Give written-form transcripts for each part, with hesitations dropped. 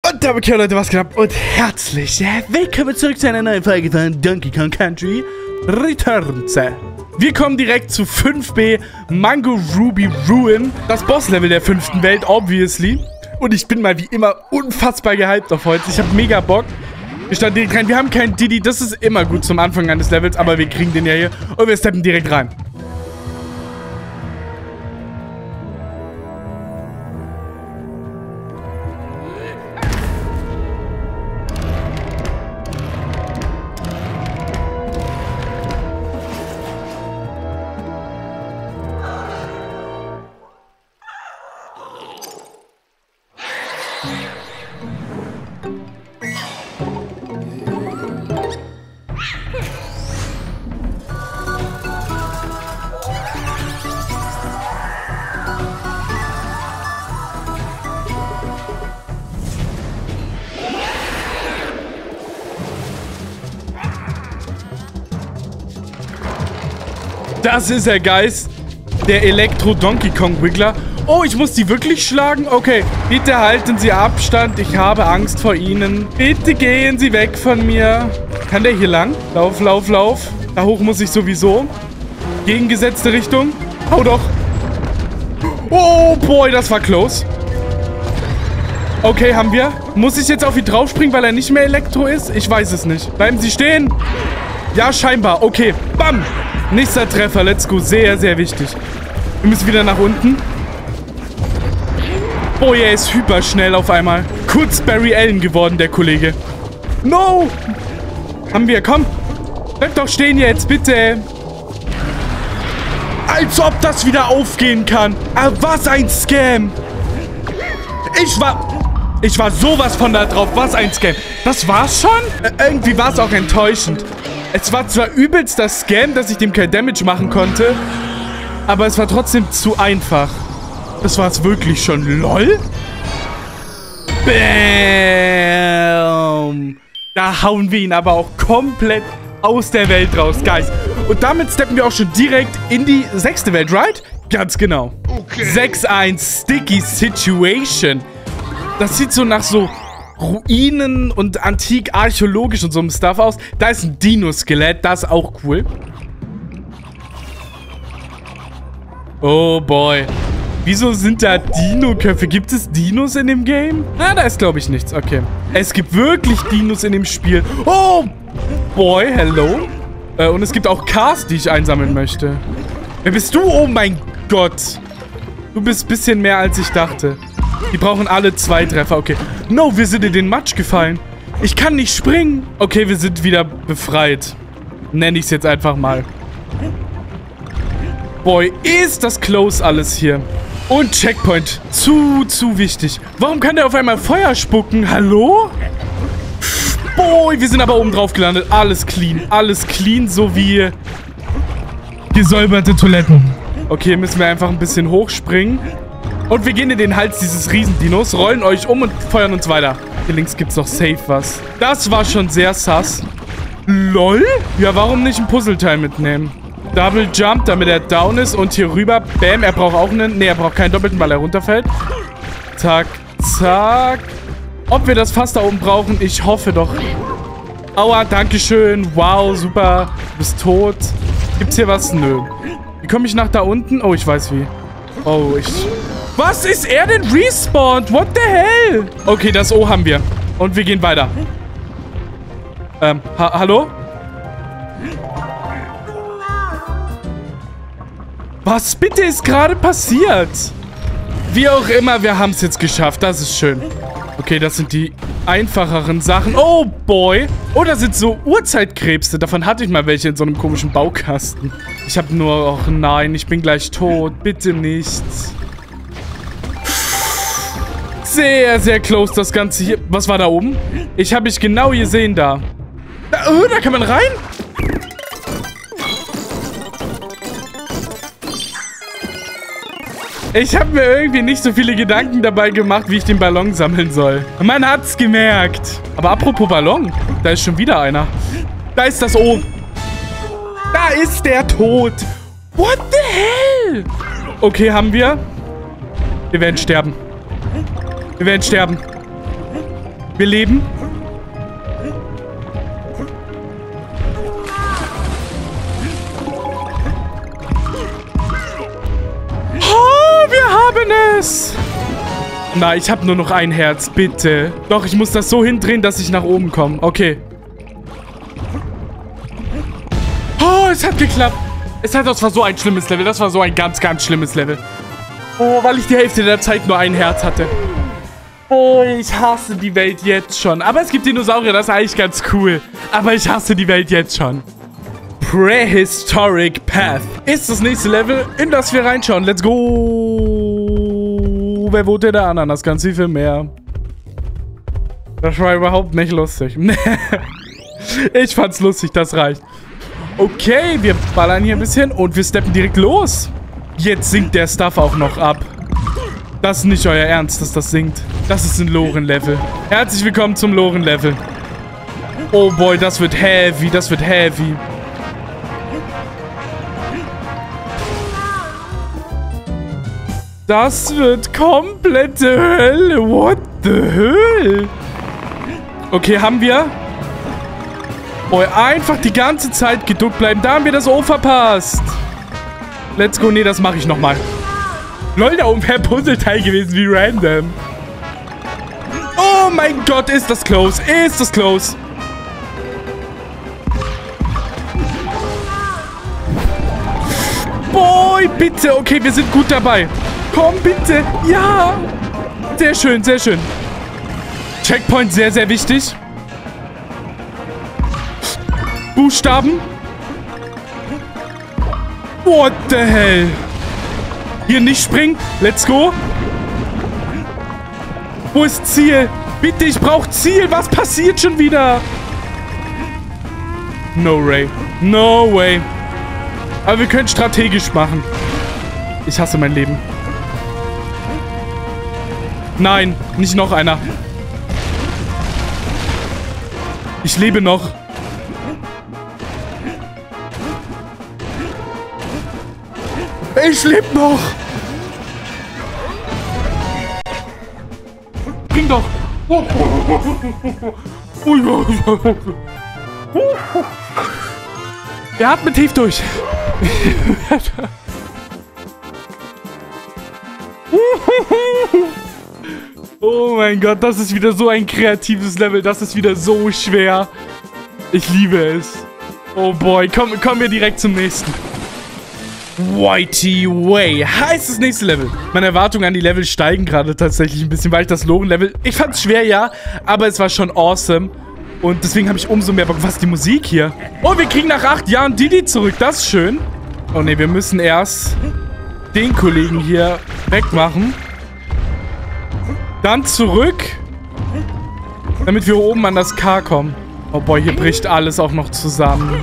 Und damit, okay, Leute, was geht ab? Und herzlich willkommen zurück zu einer neuen Folge von Donkey Kong Country Returns. Wir kommen direkt zu 5B Mango Ruby Ruin, das Bosslevel der 5. Welt, obviously. Und ich bin mal wie immer unfassbar gehypt auf heute. Ich habe mega Bock. Wir starten direkt rein. Wir haben keinen Diddy, das ist immer gut zum Anfang eines Levels, aber wir kriegen den ja hier. Und wir steppen direkt rein. Das ist der Geist, der Elektro-Donkey Kong-Wiggler. Oh, ich muss die wirklich schlagen? Okay, bitte halten Sie Abstand. Ich habe Angst vor Ihnen. Bitte gehen Sie weg von mir. Kann der hier lang? Lauf, lauf, lauf. Da hoch muss ich sowieso. Gegengesetzte Richtung. Hau doch. Oh, boy, das war close. Okay, haben wir. Muss ich jetzt auf ihn draufspringen, weil er nicht mehr Elektro ist? Ich weiß es nicht. Bleiben Sie stehen. Ja, scheinbar. Okay, bam. Nächster Treffer, let's go. Sehr, sehr wichtig. Wir müssen wieder nach unten. Oh, er ist hyper schnell auf einmal. Kurz Barry Allen geworden, der Kollege. No! Haben wir, komm. Bleib doch stehen jetzt, bitte. Als ob das wieder aufgehen kann. Aber was ein Scam. Ich war sowas von da drauf. Was ein Scam. Das war's schon? Irgendwie war es auch enttäuschend. Es war zwar übelst das Scam, dass ich dem kein Damage machen konnte, aber es war trotzdem zu einfach. Das war es wirklich schon. LOL? Bam! Da hauen wir ihn aber auch komplett aus der Welt raus, Guys. Und damit steppen wir auch schon direkt in die 6. Welt, right? Ganz genau. Okay. 6-1 Sticky Situation. Das sieht so nach so Ruinen und antik-archäologisch und so einem Stuff aus. Da ist ein Dino-Skelett, das ist auch cool. Oh boy. Wieso sind da Dino-Köpfe? Gibt es Dinos in dem Game? Ah, da ist, glaube ich, nichts. Okay. Es gibt wirklich Dinos in dem Spiel. Oh boy, hello. Und es gibt auch Cars, die ich einsammeln möchte. Wer bist du? Oh mein Gott. Du bist ein bisschen mehr, als ich dachte. Die brauchen alle 2 Treffer. Okay. No, wir sind in den Matsch gefallen. Ich kann nicht springen. Okay, wir sind wieder befreit. Nenne ich es jetzt einfach mal. Boy, ist das close alles hier. Und Checkpoint. Zu wichtig. Warum kann der auf einmal Feuer spucken? Hallo? Boy, wir sind aber oben drauf gelandet. Alles clean. Alles clean, so wie gesäuberte Toiletten. Okay, müssen wir einfach ein bisschen hochspringen. Und wir gehen in den Hals dieses Riesendinos, rollen euch um und feuern uns weiter. Hier links gibt's noch safe was. Das war schon sehr sass. LOL? Ja, warum nicht ein Puzzleteil mitnehmen? Double Jump, damit er down ist. Und hier rüber. Bam, er braucht auch einen... Ne, er braucht keinen doppelten, weil er runterfällt. Zack, zack. Ob wir das Fass da oben brauchen? Ich hoffe doch. Aua, dankeschön. Wow, super. Du bist tot. Gibt's hier was? Nö. Wie komme ich nach da unten? Oh, ich weiß wie. Oh, Was ist er denn respawned? What the hell? Okay, das O haben wir. Und wir gehen weiter. Hallo? Was bitte ist gerade passiert? Wie auch immer, wir haben es jetzt geschafft. Das ist schön. Okay, das sind die einfacheren Sachen. Oh, boy. Oh, da sind so Urzeitkrebse. Davon hatte ich mal welche in so einem komischen Baukasten. Ich habe nur... Och nein, ich bin gleich tot. Bitte nicht. Sehr, sehr close das Ganze hier. Was war da oben? Ich habe mich genau gesehen da. Da kann man rein? Ich habe mir irgendwie nicht so viele Gedanken dabei gemacht, wie ich den Ballon sammeln soll. Man hat's gemerkt. Aber apropos Ballon, da ist schon wieder einer. Da ist das O. Da ist der tot. What the hell? Okay, haben wir. Wir werden sterben. Wir werden sterben. Wir leben. Oh, wir haben es. Nein, ich habe nur noch ein Herz, bitte. Doch, ich muss das so hindrehen, dass ich nach oben komme. Okay. Oh, es hat geklappt. Das war so ein schlimmes Level. Das war so ein ganz, ganz schlimmes Level. Oh, weil ich die Hälfte der Zeit nur ein Herz hatte. Oh, ich hasse die Welt jetzt schon. Aber es gibt Dinosaurier, das ist eigentlich ganz cool. Aber ich hasse die Welt jetzt schon. Prehistoric Path ist das nächste Level, in das wir reinschauen. Let's go. Wer wohnt denn da an? Das ganz viel mehr. Das war überhaupt nicht lustig. Ich fand's lustig, das reicht. Okay, wir ballern hier ein bisschen und wir steppen direkt los. Jetzt sinkt der Stuff auch noch ab. Das ist nicht euer Ernst, dass das sinkt. Das ist ein Loren-Level. Herzlich willkommen zum Loren-Level. Oh boy, das wird heavy, das wird heavy. Das wird komplette Hölle. What the hell? Okay, haben wir... Boy, einfach die ganze Zeit geduckt bleiben. Da haben wir das O verpasst. Let's go. Nee, das mache ich nochmal. Lol, da oben wäre Puzzleteil gewesen, wie random. Oh mein Gott, ist das close. Ist das close. Boy, bitte. Okay, wir sind gut dabei. Komm, bitte. Ja. Sehr schön, sehr schön. Checkpoint sehr, sehr wichtig. Buchstaben. What the hell? Hier nicht springen. Let's go. Wo ist Ziel? Bitte, ich brauche Ziel. Was passiert schon wieder? No way. No way. Aber wir können strategisch machen. Ich hasse mein Leben. Nein, nicht noch einer. Ich lebe noch. Ich lebe noch. Bring doch. Er atmet tief durch. Oh mein Gott, das ist wieder so ein kreatives Level. Das ist wieder so schwer. Ich liebe es. Oh boy, kommen wir direkt zum nächsten. Whitey Way heißt das nächste Level. Meine Erwartungen an die Level steigen gerade tatsächlich ein bisschen, weil ich das Loren-Level... Ich fand es schwer, ja, aber es war schon awesome. Und deswegen habe ich umso mehr Bock. Was ist die Musik hier? Oh, wir kriegen nach 8 Jahren Didi zurück. Das ist schön. Oh ne, wir müssen erst den Kollegen hier wegmachen. Dann zurück. Damit wir oben an das K kommen. Oh boy, hier bricht alles auch noch zusammen.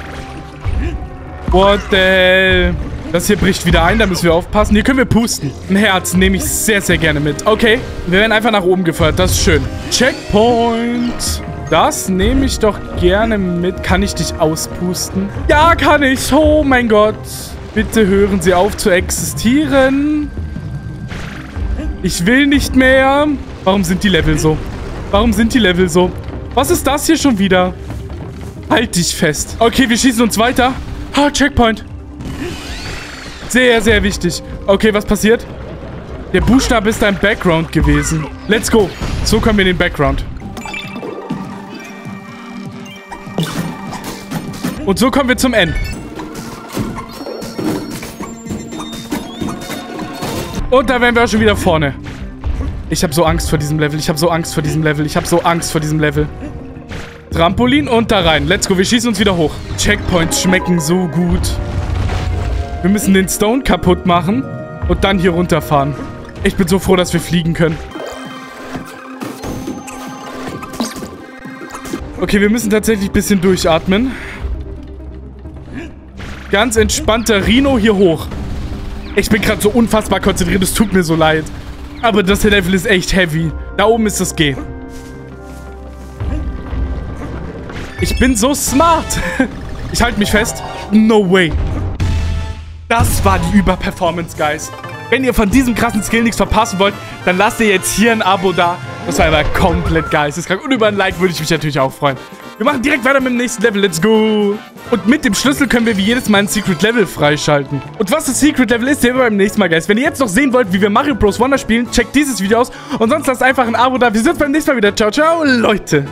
What the hell? Das hier bricht wieder ein, da müssen wir aufpassen. Hier können wir pusten. Ein Herz nehme ich sehr, sehr gerne mit. Okay, wir werden einfach nach oben gefeuert. Das ist schön. Checkpoint. Das nehme ich doch gerne mit. Kann ich dich auspusten? Ja, kann ich. Oh mein Gott. Bitte hören Sie auf zu existieren. Ich will nicht mehr. Warum sind die Level so? Warum sind die Level so? Was ist das hier schon wieder? Halt dich fest. Okay, wir schießen uns weiter. Ah, Checkpoint. Sehr, sehr wichtig. Okay, was passiert? Der Buchstabe ist ein Background gewesen. Let's go. So kommen wir in den Background. Und so kommen wir zum N. Und da wären wir auch schon wieder vorne. Ich habe so Angst vor diesem Level. Ich habe so Angst vor diesem Level. Ich habe so Angst vor diesem Level. Trampolin und da rein. Let's go. Wir schießen uns wieder hoch. Checkpoints schmecken so gut. Wir müssen den Stone kaputt machen und dann hier runterfahren. Ich bin so froh, dass wir fliegen können. Okay, wir müssen tatsächlich ein bisschen durchatmen. Ganz entspannter Rhino hier hoch. Ich bin gerade so unfassbar konzentriert. Es tut mir so leid. Aber das Level ist echt heavy. Da oben ist das G. Ich bin so smart. Ich halte mich fest. No way. Das war die Überperformance, Guys. Wenn ihr von diesem krassen Skill nichts verpassen wollt, dann lasst ihr jetzt hier ein Abo da. Das war einfach komplett geisteskrank. Und über ein Like würde ich mich natürlich auch freuen. Wir machen direkt weiter mit dem nächsten Level. Let's go! Und mit dem Schlüssel können wir wie jedes Mal ein Secret Level freischalten. Und was das Secret Level ist, sehen wir beim nächsten Mal, Guys. Wenn ihr jetzt noch sehen wollt, wie wir Mario Bros. Wonder spielen, checkt dieses Video aus. Und sonst lasst einfach ein Abo da. Wir sehen uns beim nächsten Mal wieder. Ciao, ciao, Leute!